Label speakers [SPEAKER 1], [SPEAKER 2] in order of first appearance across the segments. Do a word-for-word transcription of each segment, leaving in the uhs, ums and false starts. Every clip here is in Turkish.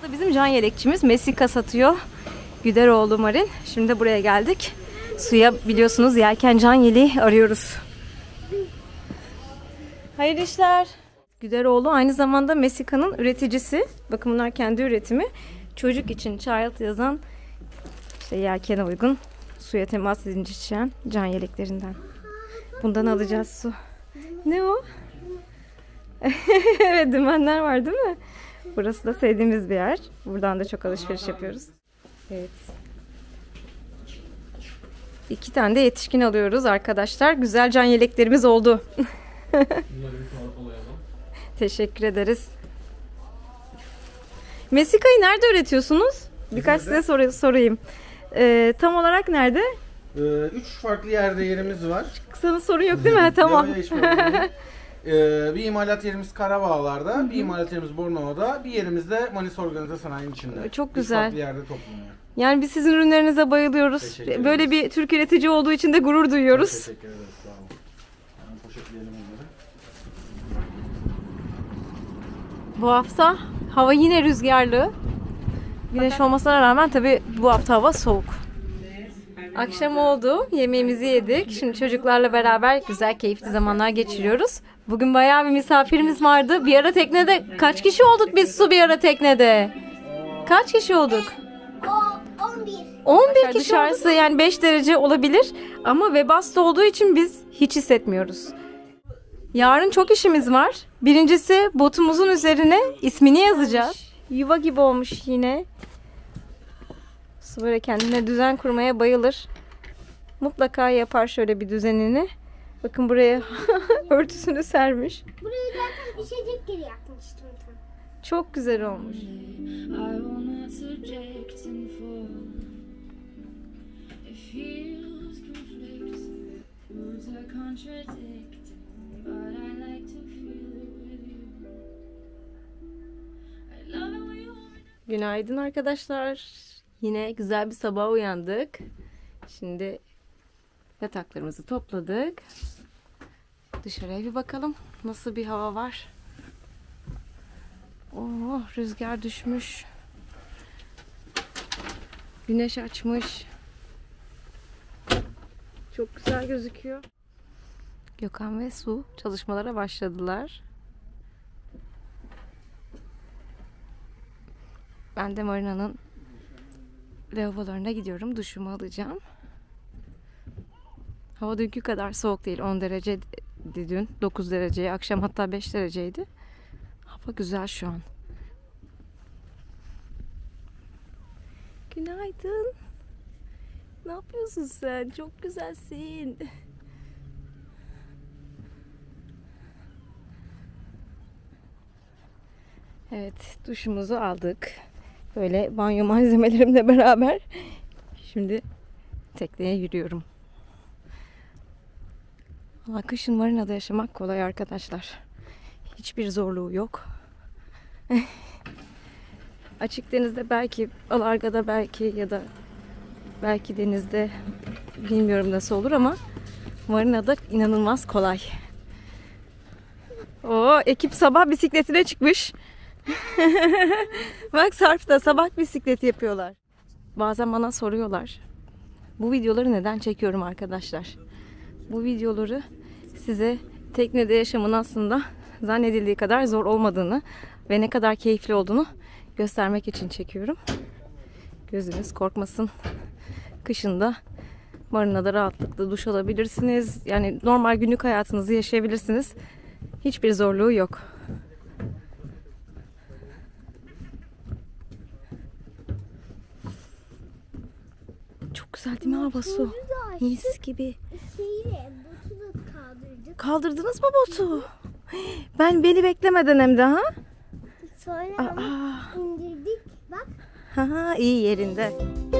[SPEAKER 1] Bizim can yelekçimiz Mesika satıyor. Güderoğlu Marin. Şimdi buraya geldik. Suya biliyorsunuz yelken can yeleği arıyoruz. Hayırlı işler. Güderoğlu aynı zamanda Mesika'nın üreticisi. Bakın bunlar kendi üretimi. Çocuk için child yazan, işte yelkene uygun, suya temas edince şişen can yeleklerinden. Bundan alacağız su. Ne o? Evet, dümenler var değil mi? Burası da sevdiğimiz bir yer. Buradan da çok alışveriş yapıyoruz. Evet. İki tane de yetişkin alıyoruz arkadaşlar. Güzel can yeleklerimiz oldu. Teşekkür ederiz. Mesika'yı nerede üretiyorsunuz? Birkaç size sor sorayım. Ee, tam olarak nerede?
[SPEAKER 2] Ee, üç farklı yerde yerimiz var.
[SPEAKER 1] Sana sorun yok değil mi? Tamam.
[SPEAKER 2] ee, bir imalat yerimiz Karabağlar'da, Hı-hı. bir imalat yerimiz Bornova'da, bir yerimiz de Manisa Organize Sanayi'nin içinde.
[SPEAKER 1] Çok güzel.
[SPEAKER 2] Üç farklı yerde toplanıyor.
[SPEAKER 1] Yani biz sizin ürünlerinize bayılıyoruz. Böyle bir Türk üretici olduğu için de gurur duyuyoruz.
[SPEAKER 2] Teşekkür ederiz. Sağ olun. Yani poşetleyelim onları.
[SPEAKER 1] Bu hafta hava yine rüzgarlı. Güneş olmasına rağmen tabii bu hafta hava soğuk. Akşam oldu. Yemeğimizi yedik. Şimdi çocuklarla beraber güzel, keyifli zamanlar geçiriyoruz. Bugün bayağı bir misafirimiz vardı. Bir ara teknede kaç kişi olduk biz Su bir ara teknede? Kaç kişi olduk?
[SPEAKER 3] on bir.
[SPEAKER 1] on bir kişi dışarısı yani beş derece olabilir. Ama Webasto olduğu için biz hiç hissetmiyoruz. Yarın çok işimiz var. Birincisi botumuzun üzerine ismini yazacağız. Yuva gibi olmuş yine. Su böyle kendine düzen kurmaya bayılır. Mutlaka yapar şöyle bir düzenini. Bakın buraya örtüsünü sermiş.
[SPEAKER 3] Burayı zaten düşecek geri yapmıştım tam.
[SPEAKER 1] Çok güzel olmuş. Günaydın arkadaşlar. Yine güzel bir sabah uyandık. Şimdi yataklarımızı topladık. Dışarıya bir bakalım. Nasıl bir hava var? Oo, rüzgar düşmüş. Güneş açmış. Çok güzel gözüküyor. Gökhan ve Su çalışmalara başladılar. Ben de Marina'nın lavabolarına gidiyorum. Duşumu alacağım. Hava dünkü kadar soğuk değil. on derece dün. dokuz dereceye. Akşam hatta beş dereceydi. Hava güzel şu an. Günaydın. Ne yapıyorsun sen? Çok güzelsin. Evet, duşumuzu aldık. Böyle banyo malzemelerimle beraber şimdi tekneye yürüyorum. Valla kışın marinada yaşamak kolay arkadaşlar. Hiçbir zorluğu yok. Açık denizde belki, alargada belki ya da belki denizde bilmiyorum nasıl olur ama marinada inanılmaz kolay. Oo, ekip sabah bisikletine çıkmış. Bak Sarp'ta sabah bisikleti yapıyorlar. Bazen bana soruyorlar. Bu videoları neden çekiyorum arkadaşlar? Bu videoları size teknede yaşamın aslında zannedildiği kadar zor olmadığını ve ne kadar keyifli olduğunu göstermek için çekiyorum. Gözünüz korkmasın. Kışında marinada rahatlıkla duş alabilirsiniz. Yani normal günlük hayatınızı yaşayabilirsiniz. Hiçbir zorluğu yok. Çok güzel değil mi hava Su? Mis gibi.
[SPEAKER 3] Şeyi, botu da kaldırdık.
[SPEAKER 1] Kaldırdınız mı botu? Ben beni beklemeden hem de ha?
[SPEAKER 3] Sonra
[SPEAKER 1] Aa.
[SPEAKER 3] indirdik. Bak.
[SPEAKER 1] Ha, iyi yerinde.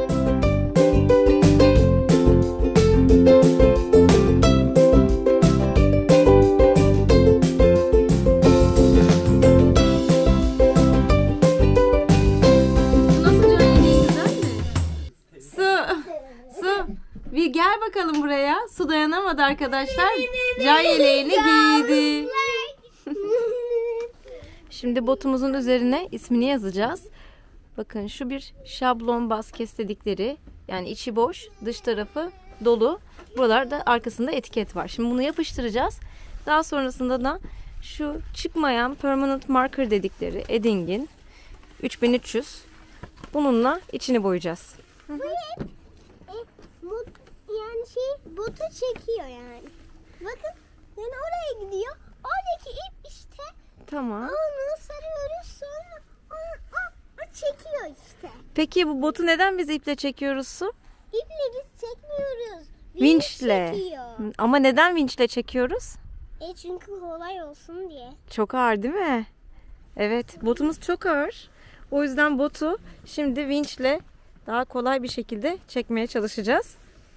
[SPEAKER 1] Bir gel bakalım buraya. Su dayanamadı arkadaşlar. Can yeleğini giydi. Şimdi botumuzun üzerine ismini yazacağız. Bakın şu bir şablon basket dedikleri, yani içi boş, dış tarafı dolu. Buralarda arkasında etiket var. Şimdi bunu yapıştıracağız. Daha sonrasında da şu çıkmayan permanent marker dedikleri Edding'in üç bin üç yüz, bununla içini boyayacağız.
[SPEAKER 3] Bu hep e, bu, yani şey botu çekiyor yani. Bakın yani oraya gidiyor. Oradaki ip işte.
[SPEAKER 1] Tamam.
[SPEAKER 3] Onu sarıyoruz sonra onu, o, o çekiyor işte.
[SPEAKER 1] Peki bu botu neden biz iple çekiyoruz Su?
[SPEAKER 3] İple biz çekmiyoruz.
[SPEAKER 1] Vinçle.
[SPEAKER 3] Çekiyor.
[SPEAKER 1] Ama neden vinçle çekiyoruz?
[SPEAKER 3] E çünkü kolay olsun diye.
[SPEAKER 1] Çok ağır değil mi? Evet, botumuz çok ağır. O yüzden botu şimdi vinçle daha kolay bir şekilde çekmeye çalışacağız.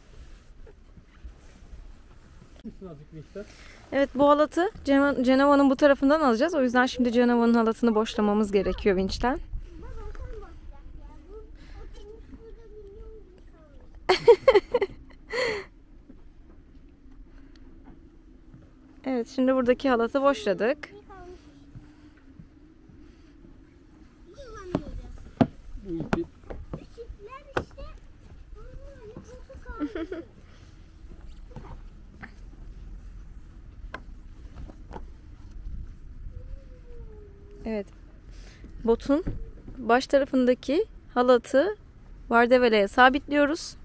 [SPEAKER 1] Evet, bu halatı Cenova'nın bu tarafından alacağız. O yüzden şimdi Cenova'nın halatını boşlamamız gerekiyor vinçten. Evet, şimdi buradaki halatı boşladık. Evet. Botun baş tarafındaki halatı vardeveleye sabitliyoruz.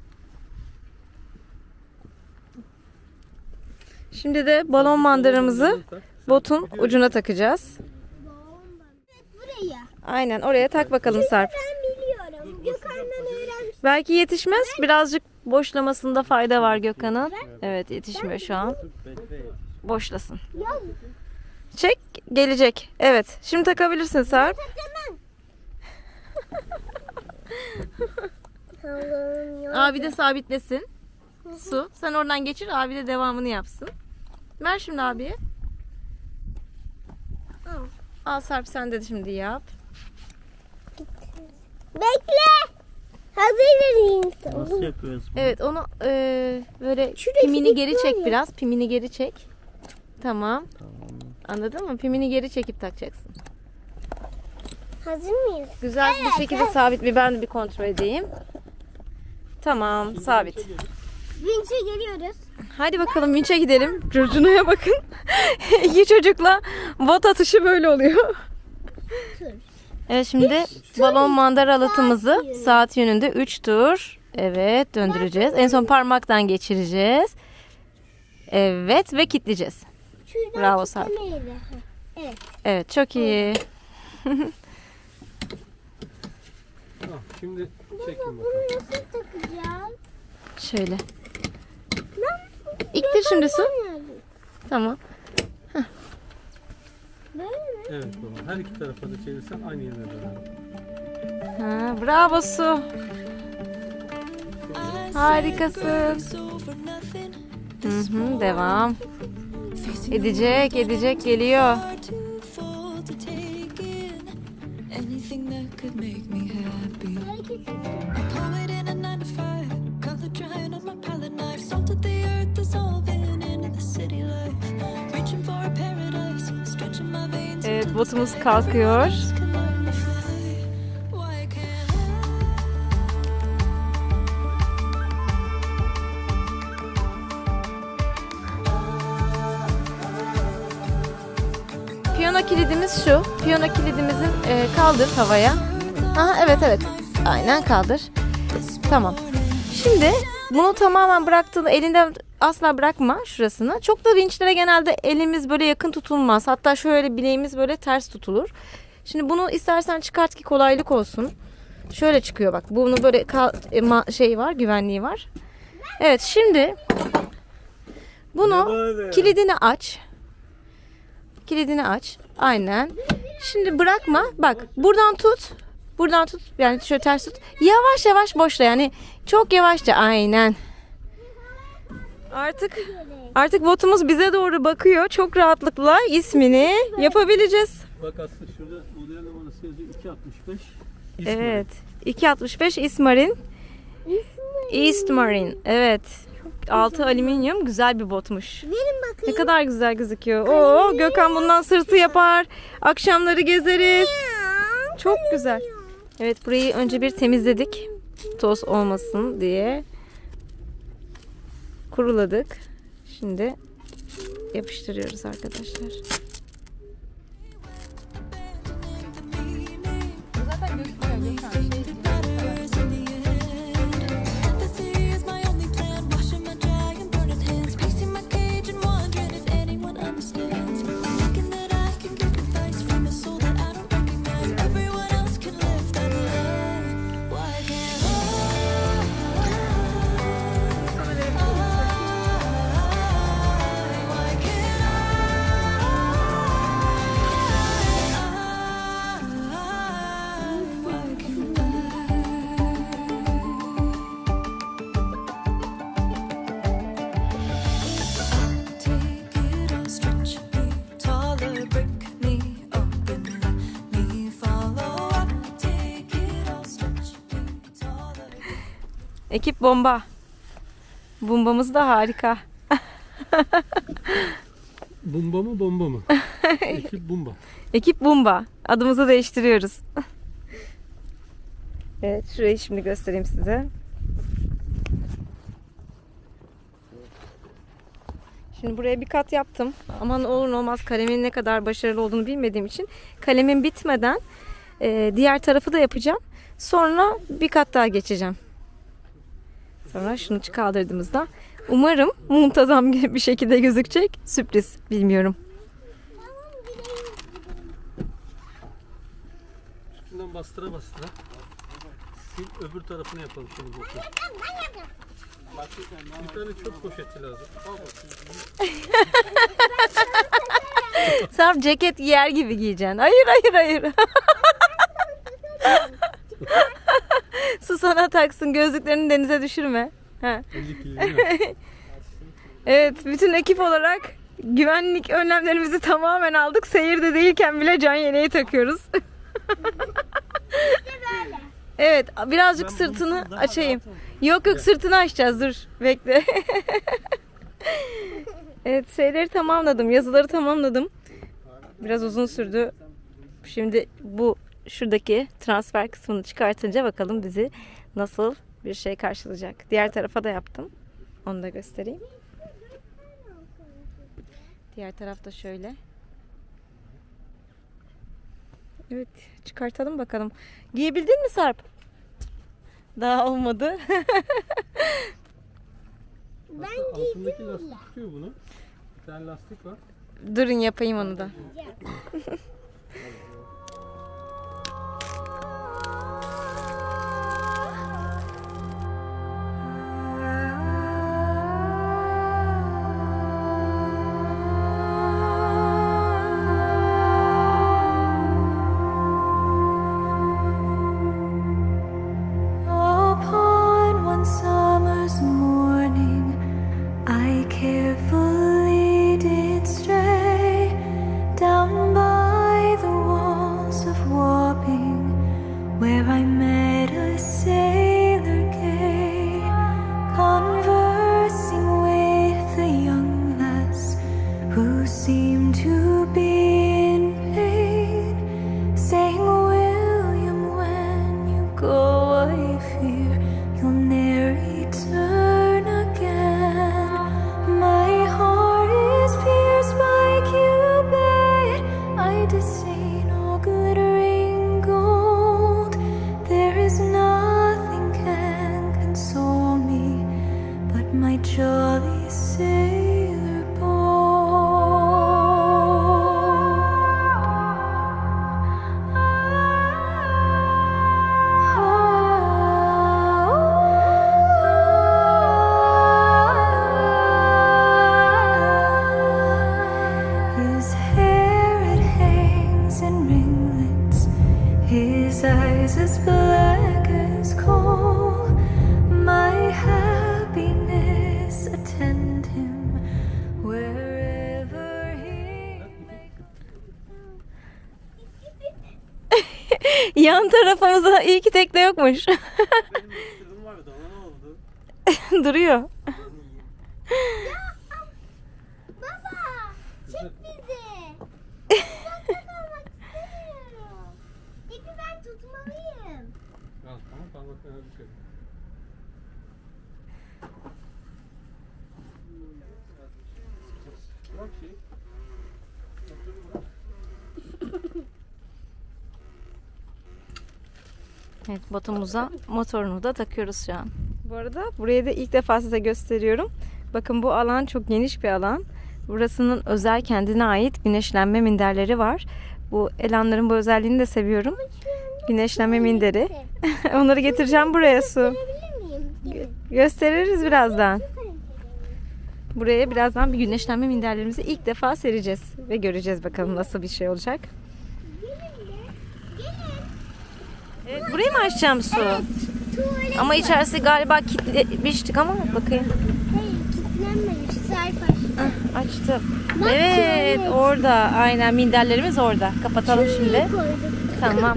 [SPEAKER 1] Şimdi de balon mandaramızı botun ucuna takacağız.
[SPEAKER 3] Buraya.
[SPEAKER 1] Aynen, oraya tak bakalım Sarp.
[SPEAKER 3] Ben biliyorum. Gökhan'dan öğrendim.
[SPEAKER 1] Belki yetişmez. Birazcık boşlamasında fayda var Gökhan'ın. Evet, yetişmiyor şu an. Boşlasın. Çek, gelecek. Evet. Şimdi takabilirsin Sarp. Abi de sabitlesin. Su. Sen oradan geçir. Abi de devamını yapsın. Ver şimdi abiye.
[SPEAKER 3] Al.
[SPEAKER 1] Al Sarp, sen de şimdi yap.
[SPEAKER 3] Bekle. Hazır
[SPEAKER 4] Nasıl yapıyoruz bunu?
[SPEAKER 1] Evet, onu e, böyle
[SPEAKER 3] Şurada
[SPEAKER 1] pimini
[SPEAKER 3] ip
[SPEAKER 1] geri
[SPEAKER 3] var
[SPEAKER 1] çek
[SPEAKER 3] ya.
[SPEAKER 1] biraz. Pimini geri çek. Tamam.
[SPEAKER 4] Tamam.
[SPEAKER 1] Anladın mı? Pimini geri çekip takacaksın.
[SPEAKER 3] Hazır mıyız?
[SPEAKER 1] Güzel bir şekilde sabit. Bir ben de bir kontrol edeyim. Tamam, sabit.
[SPEAKER 3] Vinç'e geliyoruz.
[SPEAKER 1] Hadi bakalım vinçe gidelim. Curcuna'ya bakın. İki çocukla bot atışı böyle oluyor. Evet, şimdi balon mandara halatımızı saat yönünde üç tur. Evet, döndüreceğiz. En son parmaktan geçireceğiz. Evet ve kilitleyeceğiz.
[SPEAKER 3] Şuradan
[SPEAKER 1] Bravo Sarp.
[SPEAKER 3] kitlemeyle. Evet.
[SPEAKER 1] Evet, çok iyi.
[SPEAKER 4] Tamam, şimdi çekin
[SPEAKER 3] Bunu
[SPEAKER 4] bakalım.
[SPEAKER 3] nasıl takacağız?
[SPEAKER 1] Şöyle.
[SPEAKER 3] Ben
[SPEAKER 1] İktir şimdi Su.
[SPEAKER 3] yapamıyorum.
[SPEAKER 1] Tamam.
[SPEAKER 3] Böyle mi?
[SPEAKER 4] Evet baba. Her iki tarafa da çevirsen aynı yerine döner.
[SPEAKER 1] Ha, bravo Su. Harikasın. Hı hı, devam. Edecek, edecek, geliyor.
[SPEAKER 5] Anything that could make me happy. A poet in a nine to five, color drying on my palette knife. Salt of the earth dissolving into the city life. Reaching for a paradise, stretching my veins.
[SPEAKER 1] Evet, botumuz kalkıyor.
[SPEAKER 5] Can learn to fly. Why can't
[SPEAKER 1] Piyano kilidimiz şu. Piyano kilidimizin e, kaldır havaya. Aha, evet evet. Aynen kaldır. Tamam. Şimdi bunu tamamen bıraktığında elinden asla bırakma şurasını. Çok da vinçlere genelde elimiz böyle yakın tutulmaz. Hatta şöyle bileğimiz böyle ters tutulur. Şimdi bunu istersen çıkart ki kolaylık olsun. Şöyle çıkıyor bak. Bunu böyle kal- e, ma- şey var, güvenliği var. Evet, şimdi bunu kilidini aç. Kilidini aç. Aynen. Şimdi bırakma. Bak, buradan tut. Buradan tut. Yani şöyle ters tut. Yavaş yavaş boşla. Yani çok yavaşça. Aynen. Artık artık botumuz bize doğru bakıyor. Çok rahatlıkla ismini yapabileceğiz.
[SPEAKER 4] Bak aslında şurada model numarası yazıyor iki altmış beş.
[SPEAKER 1] Evet. iki altmış beş İsmarin. East Marine. Evet. Altı alüminyum, güzel bir botmuş.
[SPEAKER 3] Verin
[SPEAKER 1] Ne
[SPEAKER 3] bakayım.
[SPEAKER 1] kadar güzel gözüküyor. Oo, Gökhan bundan sırtı yapar. Akşamları gezeriz. Çok güzel. Evet, burayı önce bir temizledik. Toz olmasın diye. Kuruladık. Şimdi yapıştırıyoruz arkadaşlar. Zaten gözükmüyor. Ekip bomba. Bombamız da harika.
[SPEAKER 4] Bomba mı bomba mı? Ekip bomba.
[SPEAKER 1] Ekip bomba. Adımızı değiştiriyoruz. Evet, şurayı şimdi göstereyim size. Şimdi buraya bir kat yaptım. Ama ne olur ne olmaz kalemin ne kadar başarılı olduğunu bilmediğim için kalemin bitmeden e, diğer tarafı da yapacağım. Sonra bir kat daha geçeceğim. Sonra şunu kaldırdığımızda umarım muntazam bir şekilde gözükecek. Sürpriz, bilmiyorum.
[SPEAKER 4] Üstünden bastıra bastıra. Sil, öbür tarafını yapalım şimdi bu. Bir tane çöp poşeti lazım.
[SPEAKER 1] Sen ceket giyer gibi giyeceksin. Hayır hayır hayır. Su sana taksın, gözlüklerini denize düşürme. Ha. Evet, bütün ekip olarak güvenlik önlemlerimizi tamamen aldık. Seyirde değilken bile can yeleği takıyoruz. Evet, birazcık ben sırtını açayım. Yok yok, sırtını açacağız, dur bekle. Evet, şeyleri tamamladım, yazıları tamamladım. Biraz uzun sürdü. Şimdi bu şuradaki transfer kısmını çıkartınca bakalım bizi nasıl bir şey karşılayacak. Diğer tarafa da yaptım. Onu da göstereyim. Diğer tarafta şöyle. Evet, çıkartalım bakalım. Giyebildin mi Sarp? Daha olmadı.
[SPEAKER 3] Ben
[SPEAKER 4] altındaki lastik tutuyor bunu. Bir tane lastik var.
[SPEAKER 1] Durun yapayım onu da.
[SPEAKER 5] Upon one summer's morning, I carefully did stray down by the walls of Wapping, where I met a sailor gay, conversing with a young lass who seemed to be in pain, saying, "William, when you go, I fear you'll ne'er return again. My heart is pierced by Cupid, I disdain all glittering gold. There is nothing can console me but my jolly sailor bold." His hair it hangs in ringlets, his eyes as black as coal. My happiness attend him wherever he may go.
[SPEAKER 1] Yan tarafımızda iyi ki tekne yokmuş.
[SPEAKER 4] Benim ısırdım vardı, ona ne oldu?
[SPEAKER 1] Duruyor.
[SPEAKER 3] Baba, çek bizi. Ben uzakta kalmak istemiyorum. İpi ben tutmalıyım.
[SPEAKER 1] Evet, botumuza motorunu da takıyoruz şu an. Bu arada burayı da ilk defa size gösteriyorum. Bakın bu alan çok geniş bir alan. Burasının özel kendine ait güneşlenme minderleri var. Bu elanların bu özelliğini de seviyorum. Güneşlenme minderi. Onları getireceğim buraya Su.
[SPEAKER 3] Görebilir miyim? Gelin.
[SPEAKER 1] Gösteririz birazdan. Buraya birazdan bir güneşlenme minderlerimizi ilk defa sereceğiz. Ve göreceğiz bakalım nasıl bir şey olacak. Evet, burayı mı açacağım Su?
[SPEAKER 3] Tuvalet
[SPEAKER 1] Ama içerisi galiba kilitlemiştik ama bakayım.
[SPEAKER 3] Hayır, kilitlenmemiş. Serpaş.
[SPEAKER 1] Ah, açtım.
[SPEAKER 3] Bak,
[SPEAKER 1] Evet,
[SPEAKER 3] tuvalet.
[SPEAKER 1] orada. Aynen, minderlerimiz orada. Kapatalım şimdi.
[SPEAKER 3] Koyduk.
[SPEAKER 1] Tamam.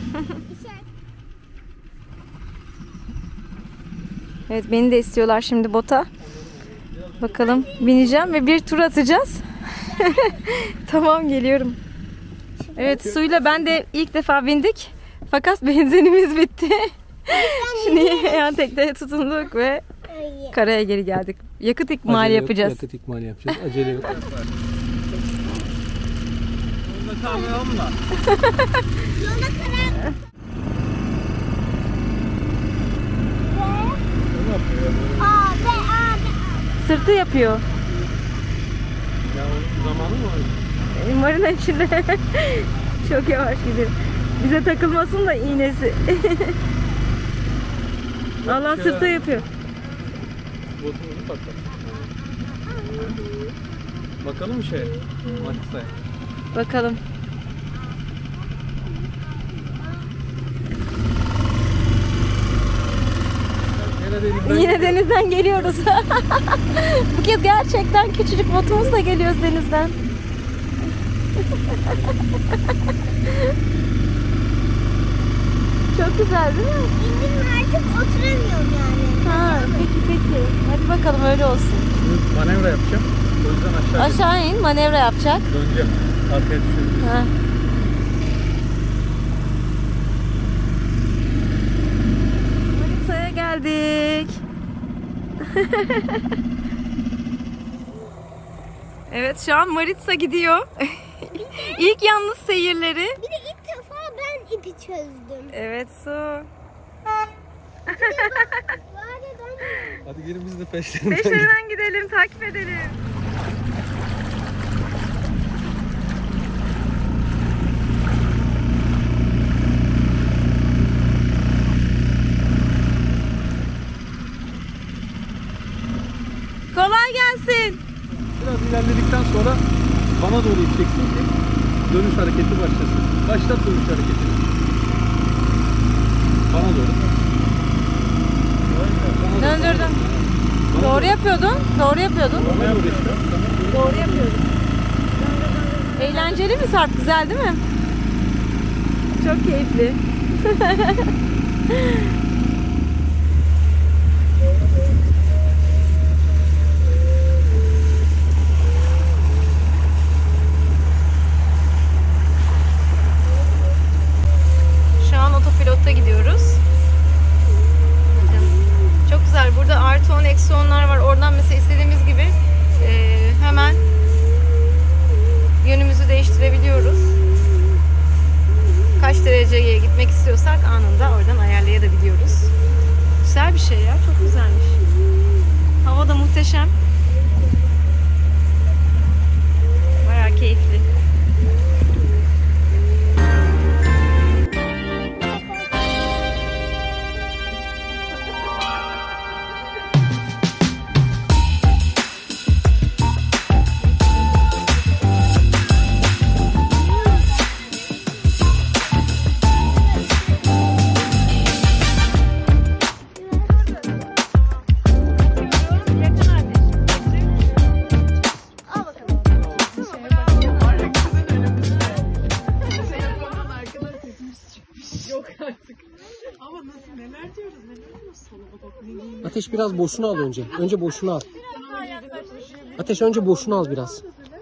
[SPEAKER 1] Evet, beni de istiyorlar şimdi bota. Bakalım, bineceğim ve bir tur atacağız. Tamam, geliyorum. Evet, Suyla ben de ilk defa bindik. Fakat benzinimiz bitti. Şimdi yan tekneye tutunduk ve
[SPEAKER 3] Hayır.
[SPEAKER 1] karaya geri geldik. Yakıt ikmali yapacağız.
[SPEAKER 4] Yakıt ikmali yapacağız. Acele yok. Onda kalmayalım da.
[SPEAKER 3] Yolda karar. Abi, abi.
[SPEAKER 1] Sırtı yapıyor.
[SPEAKER 4] Ya onun zamanı mı var?
[SPEAKER 1] Marina içinde çok yavaş gidiyor. Bize takılmasın da iğnesi. Allah sırtı yapıyor.
[SPEAKER 4] Botumuzu patlat. Bakalım şey. Manisa'ya.
[SPEAKER 1] Bakalım.
[SPEAKER 4] Yine denizden
[SPEAKER 1] Yine denizden geliyoruz. Bu kez gerçekten küçücük botumuzla geliyoruz denizden. Çok güzel değil mi?
[SPEAKER 3] İndim artık oturamıyorum yani.
[SPEAKER 1] Ha, peki peki. Hadi bakalım öyle olsun.
[SPEAKER 4] Şimdi manevra yapacağım. O yüzden aşağı
[SPEAKER 1] Aşağı in, manevra yapacak.
[SPEAKER 4] döneceğim. Arkaya düşebiliriz.
[SPEAKER 1] Ha. Manisa'ya geldik. Evet, şu an Maritsa gidiyor. İlk yalnız seyirleri.
[SPEAKER 3] Bir de ilk defa ben ipi çözdüm.
[SPEAKER 1] Evet, Su.
[SPEAKER 3] Var ya ben
[SPEAKER 4] Hadi gelin biz de peşlerinden gidelim.
[SPEAKER 1] Peşlerinden gidelim, takip edelim. Kolay gelsin.
[SPEAKER 4] Biraz ilerledikten sonra bana doğru iteceksin ki dönüş hareketi başlasın. Başlat dönüş hareketini. Bana doğru. Bana doğru.
[SPEAKER 1] Döndürdüm.
[SPEAKER 4] Bana
[SPEAKER 1] Doğru yapıyordun. Doğru yapıyordun.
[SPEAKER 4] Bana doğru işte.
[SPEAKER 1] Doğru yapıyordun. Eğlenceli mi Sarp? Güzel değil mi? Çok keyifli. Şu an otopilotta gidiyoruz. Çok güzel. Burada artı on, eksi onlar var. Oradan mesela istediğimiz gibi e, hemen yönümüzü değiştirebiliyoruz. Kaç dereceye gitmek istiyorsak anında oradan ayarlayabiliyoruz. Güzel bir şey ya. Çok güzelmiş. Hava da muhteşem. Bayağı keyifli.
[SPEAKER 6] Ateş biraz boşuna al önce. Önce boşuna al. Ateş önce boşuna al biraz.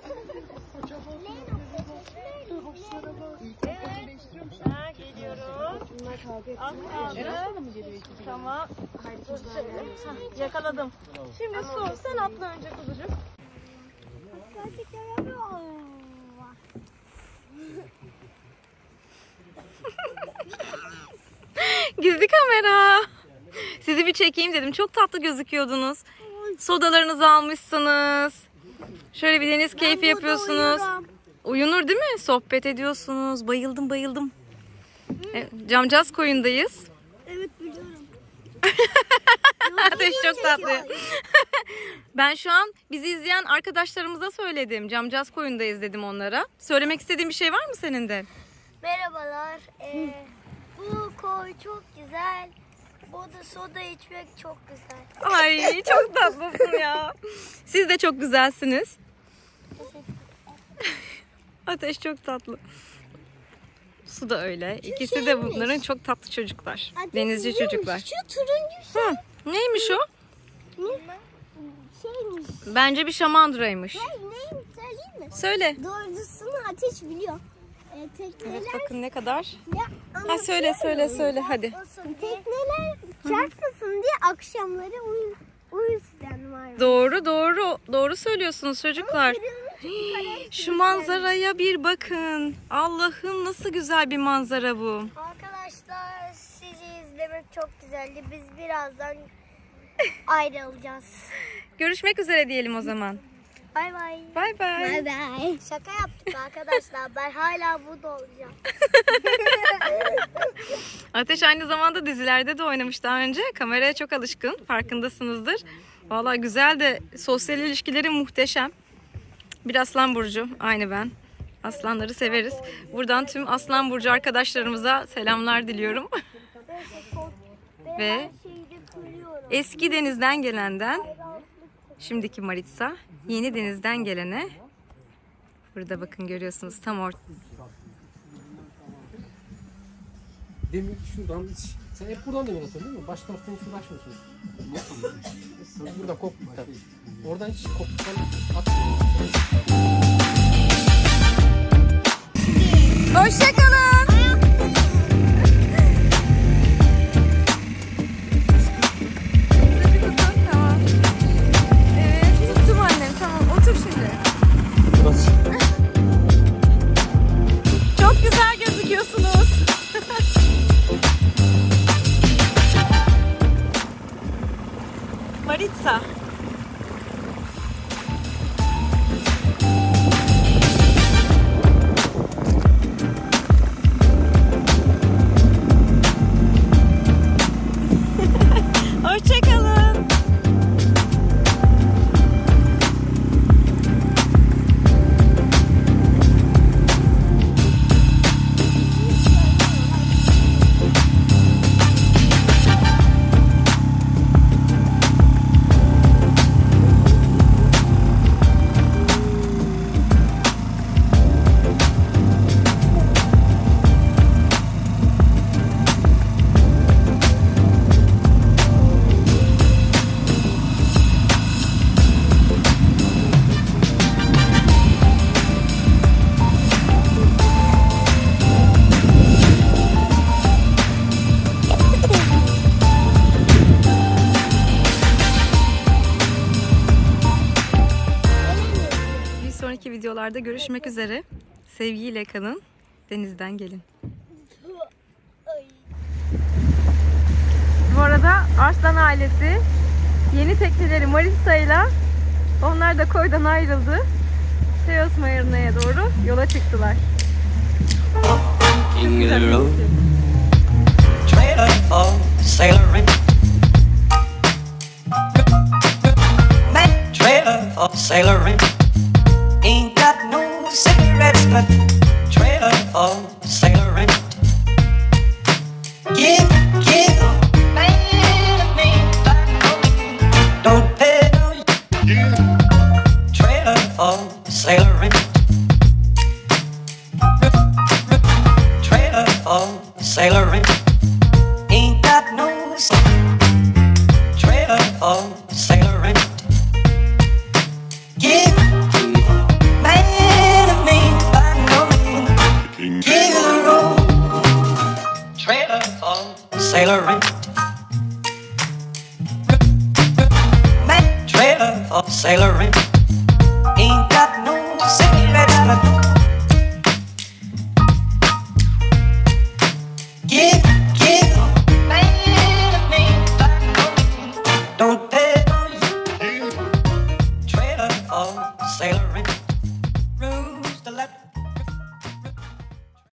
[SPEAKER 1] Tamam. Yakaladım. Şimdi Su, sen atla önce kuzucuk. Gizli kamera. Sizi bir çekeyim dedim. Çok tatlı gözüküyordunuz. Sodalarınızı almışsınız. Şöyle bir deniz keyfi yapıyorsunuz. Uyunur değil mi? Sohbet ediyorsunuz. Bayıldım bayıldım. Evet, Camcaz koyundayız.
[SPEAKER 3] Evet biliyorum.
[SPEAKER 1] Ateş çok tatlı. Ben şu an bizi izleyen arkadaşlarımıza söyledim. Camcaz koyundayız dedim onlara. Söylemek istediğin bir şey var mı senin de?
[SPEAKER 3] Merhabalar. Ee, bu koy çok güzel. Burada soda içmek çok güzel.
[SPEAKER 1] Ay çok tatlısın ya. Siz de çok güzelsiniz. Ateş çok tatlı. Su da öyle. İkisi de bunların çok tatlı çocuklar. Denizci çocuklar.
[SPEAKER 3] Şu turuncu şey.
[SPEAKER 1] Hı, neymiş o?
[SPEAKER 3] Ne? Şeymiş.
[SPEAKER 1] Bence bir şamandıraymış.
[SPEAKER 3] Hayır neymiş söyleyeyim mi?
[SPEAKER 1] Söyle.
[SPEAKER 3] Doğrusunu Ateş biliyor. Ee, tekneler...
[SPEAKER 1] Evet bakın ne kadar.
[SPEAKER 3] Ya,
[SPEAKER 1] Ha söyle söyle söyle hadi.
[SPEAKER 3] Tekneler çarpmasın diye akşamları uyu, uyusun var.
[SPEAKER 1] Doğru doğru doğru söylüyorsunuz çocuklar. Şu manzaraya bir bakın. Allah'ım nasıl güzel bir manzara bu.
[SPEAKER 3] Arkadaşlar sizi izlemek çok güzeldi. Biz birazdan ayrılacağız.
[SPEAKER 1] Görüşmek üzere diyelim o zaman.
[SPEAKER 3] Bay bay.
[SPEAKER 1] Bay bay.
[SPEAKER 3] Bay bay. Şaka yaptık arkadaşlar. Ben hala burada olacağım.
[SPEAKER 1] Ateş aynı zamanda dizilerde de oynamış daha önce. Kameraya çok alışkın. Farkındasınızdır. Vallahi güzel de sosyal ilişkileri muhteşem. Bir Aslan Burcu. Aynı ben. Aslanları severiz. Buradan tüm Aslan Burcu arkadaşlarımıza selamlar diliyorum. Ve eski denizden gelenden şimdiki Maritsa, yeni denizden gelene burada bakın görüyorsunuz tam orta.
[SPEAKER 6] Demin şuradan hiç. Sen hep buradan demir atıyorsun değil mi? Baş taraftan hiç uğraşmıyorsun. Burada kokpitten. Oradan hiç kokpitten atmıyorsun.
[SPEAKER 1] Hoşçakalın. Tamam. Evet tuttum annem tamam otur şimdi. Çok güzel gözüküyorsunuz. Maritsa. Hoşçakalın. Videolarda görüşmek üzere. Sevgiyle kalın. Denizden gelin. Bu arada Arslan ailesi yeni tekneleri Maritsa'yla onlar da koydan ayrıldı. Teos Marina'ya doğru yola çıktılar.
[SPEAKER 7] Ain't got no cigarettes, but trailer for sailoring. Give, give, man to me, don't pay no. Trailer for sailoring. Trailer for sailoring. Ain't got no trailer for sailoring. Give. Sailor rent, man, trailer for sailor rent. Ain't got no cigarettes, but